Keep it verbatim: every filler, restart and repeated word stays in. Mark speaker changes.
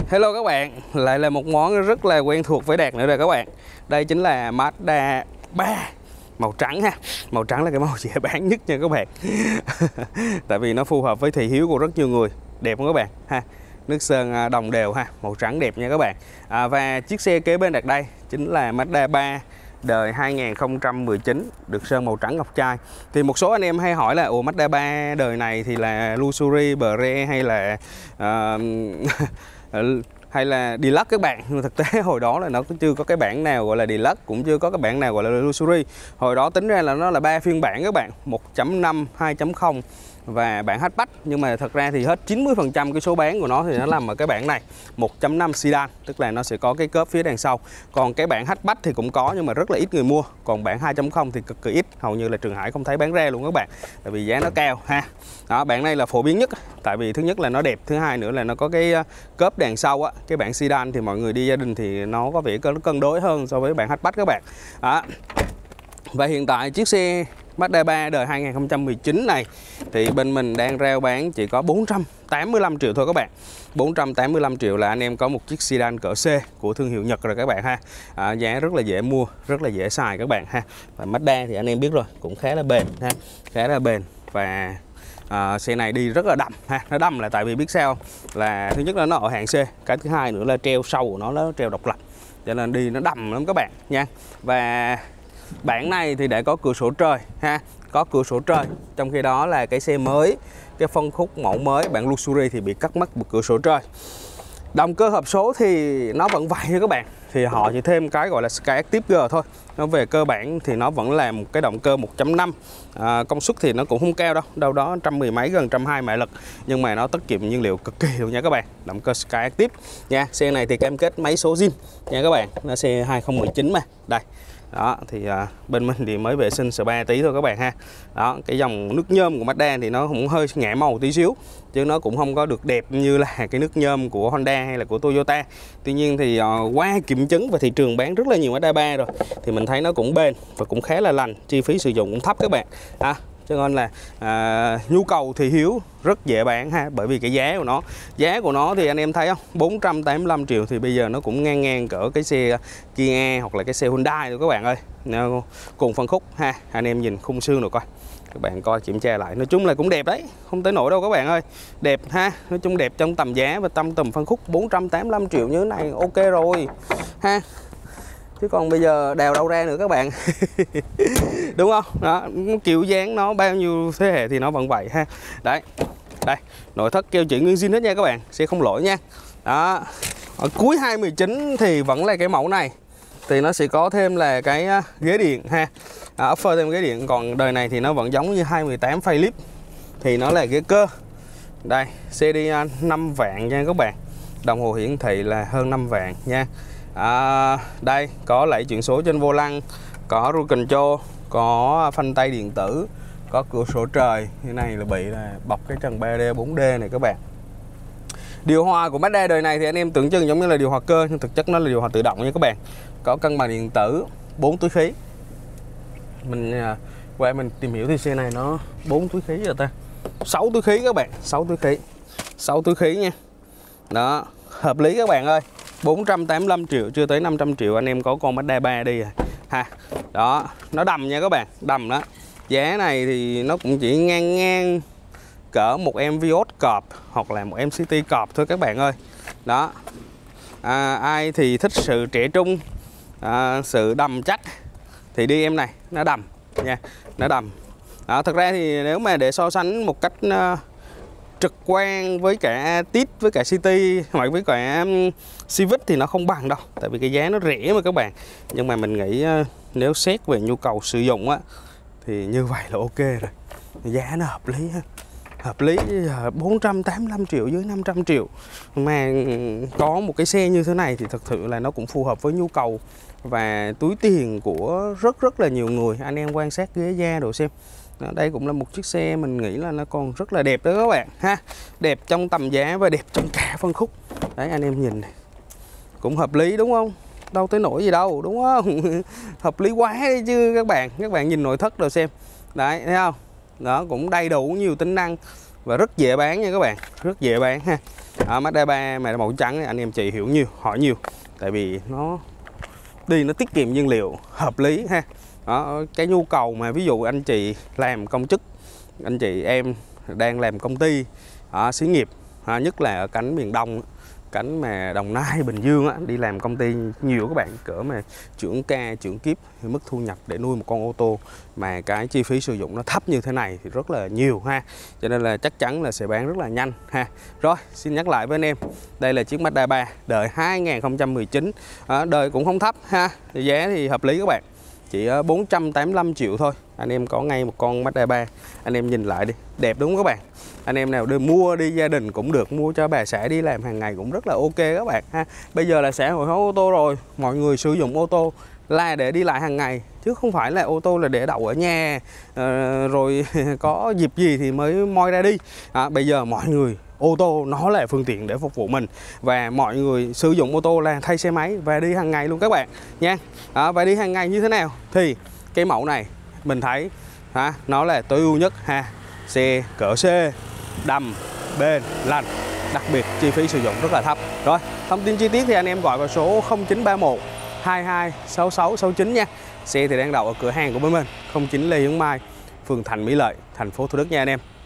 Speaker 1: Hello các bạn, lại là một món rất là quen thuộc với Đạt nữa rồi các bạn. Đây chính là Mazda ba màu trắng ha. Màu trắng là cái màu dễ bán nhất nha các bạn. Tại vì nó phù hợp với thị hiếu của rất nhiều người. Đẹp không các bạn ha. Nước sơn đồng đều ha, màu trắng đẹp nha các bạn. à, Và chiếc xe kế bên Đạt đây chính là Mazda ba đời hai nghìn không trăm mười chín, được sơn màu trắng ngọc trai. Thì một số anh em hay hỏi là ủa Mazda ba đời này thì là Luxury, Bre hay là uh, hay là Deluxe các bạn. Nhưng thực tế hồi đó là nó cũng chưa có cái bản nào gọi là Deluxe, cũng chưa có cái bản nào gọi là Luxury. Hồi đó tính ra là nó là ba phiên bản các bạn, một chấm năm, hai chấm không và bản hatchback. Nhưng mà thật ra thì hết chín mươi phần trăm cái số bán của nó thì nó nằm ở cái bản này, một chấm năm sedan, tức là nó sẽ có cái cốp phía đằng sau. Còn cái bản hatchback thì cũng có nhưng mà rất là ít người mua. Còn bản hai chấm không thì cực kỳ ít, hầu như là Trường Hải không thấy bán ra luôn các bạn, tại vì giá nó cao ha. Đó, bản này là phổ biến nhất, tại vì thứ nhất là nó đẹp, thứ hai nữa là nó có cái cốp đằng sau á. Cái bản sedan thì mọi người đi gia đình thì nó có vẻ cân đối hơn so với bản hatchback các bạn. Đó. Và hiện tại chiếc xe Mazda ba đời hai nghìn không trăm mười chín này thì bên mình đang rao bán chỉ có bốn trăm tám mươi lăm triệu thôi các bạn. Bốn trăm tám mươi lăm triệu là anh em có một chiếc sedan cỡ C của thương hiệu Nhật rồi các bạn ha. à, Giá rất là dễ mua, rất là dễ xài các bạn ha. Và Mazda thì anh em biết rồi, cũng khá là bền ha, khá là bền. Và à, xe này đi rất là đầm ha. Nó đầm là tại vì biết sao, là thứ nhất là nó ở hạng C, cái thứ hai nữa là treo sau của nó nó treo độc lập, cho nên đi nó đầm lắm các bạn nha. Và bản này thì đã có cửa sổ trời ha, có cửa sổ trời. Trong khi đó là cái xe mới, cái phân khúc mẫu mới bản Luxury thì bị cắt mất một cửa sổ trời. Động cơ hộp số thì nó vẫn vậy nha các bạn. Thì họ chỉ thêm cái gọi là Skyactiv G thôi. Nó về cơ bản thì nó vẫn là một cái động cơ một chấm năm. à, Công suất thì nó cũng không cao đâu, đâu đó trăm mười mấy, gần trăm hai mã lực. Nhưng mà nó tiết kiệm nhiên liệu cực kỳ luôn nha các bạn. Động cơ Skyactiv nha. Xe này thì cam kết máy số zin nha các bạn. Nó xe hai không một chín mà. Đây. Đó thì à, bên mình thì mới vệ sinh spa tí thôi các bạn ha. Đó, cái dòng nước nhôm của Mazda thì nó cũng hơi ngã màu tí xíu, chứ nó cũng không có được đẹp như là cái nước nhôm của Honda hay là của Toyota. Tuy nhiên thì à, qua kiểm chứng và thị trường bán rất là nhiều Mazda ba rồi thì mình thấy nó cũng bền và cũng khá là lành, chi phí sử dụng cũng thấp các bạn ha. Cho nên là à, nhu cầu thị hiếu rất dễ bán ha. Bởi vì cái giá của nó Giá của nó thì anh em thấy không, bốn trăm tám mươi lăm triệu thì bây giờ nó cũng ngang ngang cỡ cái xe Kia hoặc là cái xe Hyundai rồi các bạn ơi. Cùng phân khúc ha. Anh em nhìn khung xương rồi coi, các bạn coi kiểm tra lại. Nói chung là cũng đẹp đấy, không tới nổi đâu các bạn ơi. Đẹp ha. Nói chung đẹp trong tầm giá và trong tầm phân khúc bốn trăm tám mươi lăm triệu như thế này ok rồi ha. Chứ còn bây giờ đào đâu ra nữa các bạn. Đúng không? Đó, kiểu dáng nó bao nhiêu thế hệ thì nó vẫn vậy ha. Đấy. Đây, nội thất keo chỉ nguyên zin hết nha các bạn, sẽ không lỗi nha. Đó. Ở cuối hai không một chín thì vẫn là cái mẫu này. Thì nó sẽ có thêm là cái ghế điện ha. À, offer thêm ghế điện, còn đời này thì nó vẫn giống như hai không một tám facelift. Thì nó là ghế cơ. Đây, xê đê năm vạn nha các bạn. Đồng hồ hiển thị là hơn năm vạn nha. À, đây có lẫy chuyển số trên vô lăng, có cruise control, có phanh tay điện tử, có cửa sổ trời. Cái này là bị là bọc cái trần ba D bốn D này các bạn. Điều hòa của Mazda đời này thì anh em tưởng chừng giống như là điều hòa cơ, nhưng thực chất nó là điều hòa tự động nha các bạn. Có cân bằng điện tử, bốn túi khí. Mình qua mình tìm hiểu thì xe này nó bốn túi khí rồi ta, sáu túi khí các bạn, sáu túi khí, sáu túi khí nha. Đó, hợp lý các bạn ơi. Bốn trăm tám mươi lăm triệu, chưa tới năm trăm triệu anh em có con Mazda ba đi rồi ha. Đó, nó đầm nha các bạn, đầm đó. Giá này thì nó cũng chỉ ngang ngang cỡ một em Vios cọp hoặc là một em City cọp thôi các bạn ơi. Đó. À, ai thì thích sự trẻ trung, à, sự đầm chắc thì đi em này, nó đầm nha, nó đầm. Đó, thật ra thì nếu mà để so sánh một cách uh, trực quan với cả Altis, với cả City hoặc với cả Civic thì nó không bằng đâu, tại vì cái giá nó rẻ mà các bạn. Nhưng mà mình nghĩ nếu xét về nhu cầu sử dụng á thì như vậy là ok rồi, giá nó hợp lý ha. Hợp lý. Bốn trăm tám mươi lăm triệu dưới năm trăm triệu mà có một cái xe như thế này thì thật sự là nó cũng phù hợp với nhu cầu và túi tiền của rất rất là nhiều người. Anh em quan sát ghế da đồ xem. Đó, đây cũng là một chiếc xe mình nghĩ là nó còn rất là đẹp đó các bạn ha. Đẹp trong tầm giá và đẹp trong cả phân khúc. Đấy, anh em nhìn này, cũng hợp lý đúng không? Đâu tới nỗi gì đâu đúng không? Hợp lý quá đi chứ các bạn. Các bạn nhìn nội thất rồi xem. Đấy, thấy không? Đó, cũng đầy đủ nhiều tính năng và rất dễ bán nha các bạn, rất dễ bán ha. À, Mazda ba mà màu trắng anh em chị hiểu nhiều, hỏi nhiều, tại vì nó đi nó tiết kiệm nhiên liệu, hợp lý ha. Đó, cái nhu cầu mà ví dụ anh chị làm công chức, anh chị em đang làm công ty, à, xí nghiệp, à, nhất là ở cánh miền Đông, cánh mà Đồng Nai, Bình Dương á, đi làm công ty nhiều các bạn, cỡ mà trưởng ca, trưởng kiếp, mức thu nhập để nuôi một con ô tô mà cái chi phí sử dụng nó thấp như thế này thì rất là nhiều ha. Cho nên là chắc chắn là sẽ bán rất là nhanh ha. Rồi, xin nhắc lại với anh em, đây là chiếc Mazda ba đời hai nghìn không trăm mười chín, à, đời cũng không thấp ha, giá thì hợp lý các bạn, chỉ bốn trăm tám mươi lăm triệu thôi. Anh em có ngay một con Mazda ba, anh em nhìn lại đi, đẹp đúng không các bạn? Anh em nào đi mua đi gia đình cũng được, mua cho bà xã đi làm hàng ngày cũng rất là ok các bạn ha. Bây giờ là xã hội hóa ô tô rồi, mọi người sử dụng ô tô là để đi lại hàng ngày, chứ không phải là ô tô là để đậu ở nhà uh, rồi có dịp gì thì mới moi ra đi. À, bây giờ mọi người ô tô nó là phương tiện để phục vụ mình, và mọi người sử dụng ô tô là thay xe máy và đi hàng ngày luôn các bạn nha. À, và đi hàng ngày như thế nào thì cái mẫu này mình thấy ha, nó là tối ưu nhất ha. Xe cỡ C, đầm, bền, lành, đặc biệt chi phí sử dụng rất là thấp. Rồi, thông tin chi tiết thì anh em gọi vào số không chín ba một hai hai sáu sáu sáu chín nha. Xe thì đang đậu ở cửa hàng của bên mình, không chín Lê Hữu Mai, phường Thành Mỹ Lợi, thành phố Thủ Đức nha anh em.